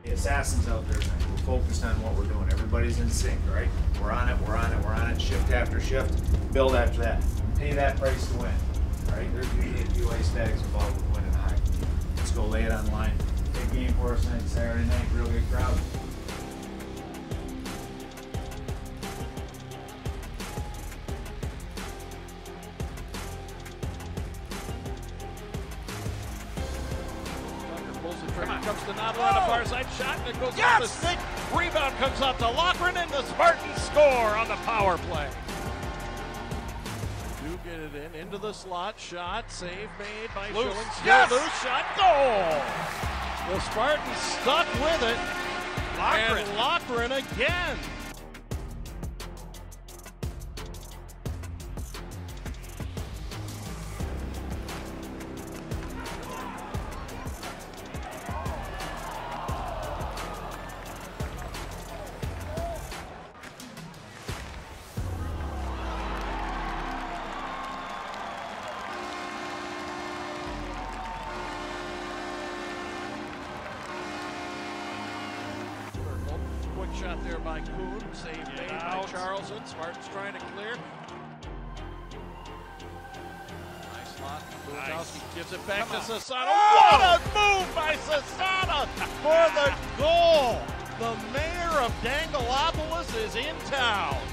The assassins out there tonight, we're focused on what we're doing. Everybody's in sync, right? We're on it, we're on it, we're on it, shift after shift, build after that. Pay that price to win, all right? There's usually a few ice bags involved with winning high. Let's go lay it on the line. Big game for us tonight, Saturday night, real good crowd. Comes to Novel on the far side, shot, and it goes off the stick. Rebound comes out to Loughran, and the Spartans score on the power play. Do get it into the slot, shot, save made by Schilling. Yes! Loose shot, goal! The Spartans stuck with it, and Loughran again. Quick shot there by Kuhn, save made by Charlson. Spartans trying to clear. Nice lot. Kuhnowski gives it back to Sasana. What a move by Sasana for the goal! The mayor of Dangalopolis is in town.